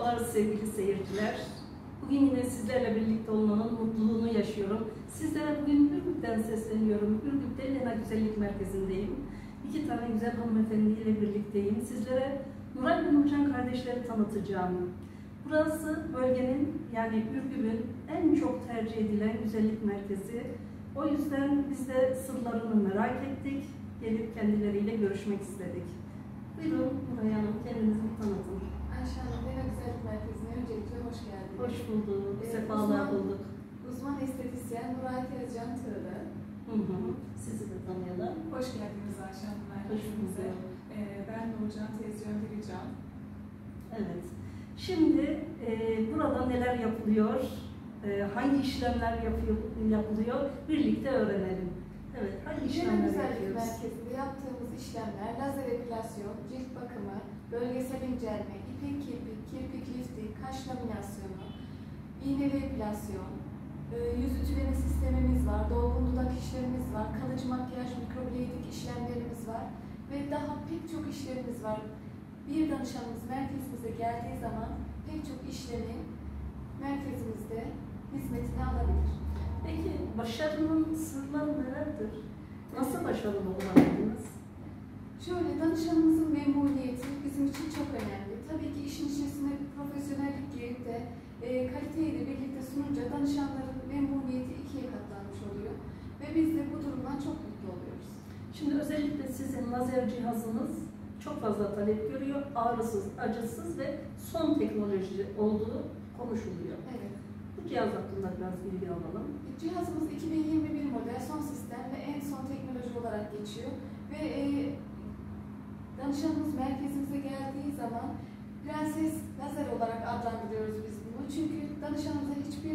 Merhabalar sevgili seyirciler. Bugün yine sizlerle birlikte olmanın mutluluğunu yaşıyorum. Sizlere bugün Ürgüp'ten sesleniyorum. Ürgüp'te Lena Güzellik Merkezi'ndeyim. İki tane güzel hanımefendiyle birlikteyim. Sizlere Nuray ve Nurcan kardeşleri tanıtacağım. Burası bölgenin, yani Ürgüp'ün en çok tercih edilen güzellik merkezi. O yüzden biz de sırlarını merak ettik. Gelip kendileriyle görüşmek istedik. Buyurun Nuray Hanım, kendinizi bir tanıtın. Ayşe Hanım, Lena Güzellik Merkezi'ne öncelikle hoş geldiniz. Hoş bulduk, sefalar bulduk. Uzman estetisyen Nuray Tezcan Tığlı. Sizi de tanıyalım. Hoş geldiniz Ayşe Hanım Hoş merkezimize. bulduk. Ben Nurcan Tezcan Dirican. Evet. Şimdi burada neler yapılıyor, hangi işlemler yapılıyor birlikte öğrenelim. Evet, hangi Lena işlemler Güzellik yapıyoruz? Merkezi'nde yaptığımız işlemler lazer epilasyon, cilt bakımı, bölgesel incelme, ipek kirpik, kirpik lifting, kaş laminasyonu, iğneli epilasyon, yüz ütüleme sistemimiz var, dolgun dudak işlemimiz var, kalıcı makyaj, mikroblading işlemlerimiz var ve daha pek çok işlemimiz var. Bir danışanımız merkezimize geldiği zaman pek çok işlemi merkezimizde hizmetine alabilir. Peki başarının sırları nelerdir? Nasıl başarılı olabildiniz? Şöyle, danışanımızın memnuniyeti bizim için çok önemli. Tabii ki işin içerisine profesyonellik girip de kaliteyi de birlikte sununca danışanların memnuniyeti ikiye katlanmış oluyor. Ve biz de bu durumdan çok mutlu oluyoruz. Şimdi özellikle sizin lazer cihazınız çok fazla talep görüyor. Ağrısız, acısız ve son teknoloji olduğu konuşuluyor. Evet. Bu cihaz hakkında biraz bilgi alalım. Cihazımız 2021 model son sistem ve en son teknoloji olarak geçiyor. Ve danışanımız merkezimize geldiği zaman prenses lazer olarak adlandırıyoruz biz bunu. Çünkü danışanımıza hiçbir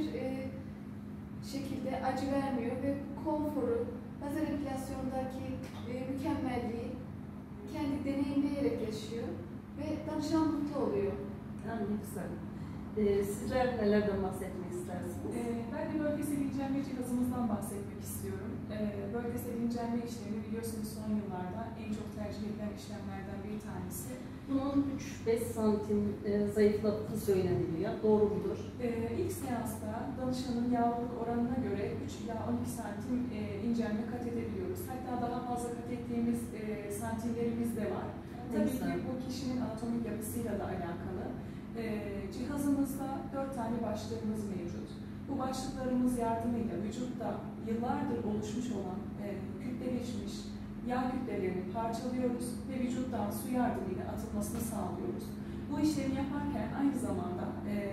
şekilde acı vermiyor ve konforu, lazer epilasyondaki mükemmelliği kendi deneyimleyerek yaşıyor ve danışan mutlu oluyor. Yani ne güzel. Sizler nelerden bahsetmek istersiniz? Ben de bölgesel incelme cihazımızdan bahsetmek istiyorum. Bölgesel incelme işlemi biliyorsunuz son yıllarda en çok tercih edilen işlemlerden bir tanesi. Bunun 3-5 santim zayıflattığı söyleniliyor. Doğru mudur? İlk seansta danışanın yağlılık oranına göre 3 ila 12 santim incelme kat edebiliyoruz. Hatta daha fazla kat ettiğimiz santimlerimiz de var. Tabii ki bu kişinin anatomik yapısıyla da alakalı. Cihazımızda 4 tane başlığımız mevcut. Bu başlıklarımız yardımıyla vücutta yıllardır oluşmuş olan kütleleşmiş yağ kütlelerini parçalıyoruz ve vücuttan su yardımıyla atılmasını sağlıyoruz. Bu işlemi yaparken aynı zamanda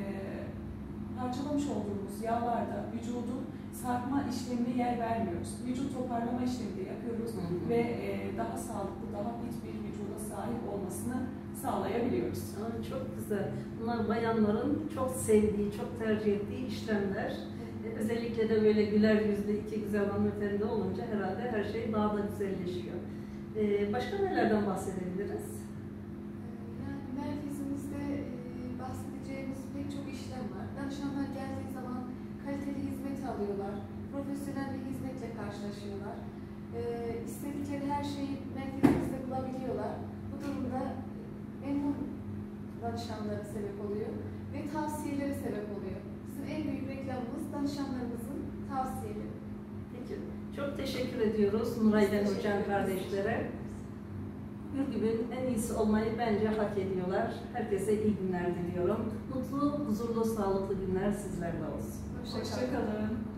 parçalamış olduğumuz yağlarda vücudun sarkma işlemine yer vermiyoruz. Vücut toparlama işlemi de yapıyoruz ve daha sağlıklı, daha fit bir vücuda sahip olmasını sağlayabiliyoruz. Çok güzel. Bunlar bayanların çok sevdiği, çok tercih ettiği işlemler. Özellikle de böyle güler yüzlü iki güzel hanımefendi olunca herhalde her şey daha da güzelleşiyor. Başka nelerden bahsedebiliriz? Yani merkezimizde bahsedeceğimiz pek çok işlem var. Danışanlar geldiği zaman kaliteli hizmet alıyorlar. Profesyonel bir hizmetle karşılaşıyorlar. İstedikleri her şeyi merkezimizde bulabiliyorlar. Bu durumda memnun danışanlara sebep oluyor ve tavsiyelere sebep oluyor. Bizim en büyük reklamımız danışanlarımızın tavsiyeleri. Peki, çok teşekkür ediyoruz Nuray ve Nurcan kardeşlere. Ürgüp'ün en iyisi olmayı bence hak ediyorlar. Herkese iyi günler diliyorum. Mutlu, huzurlu, sağlıklı günler sizlerle olsun. Hoşça kalın.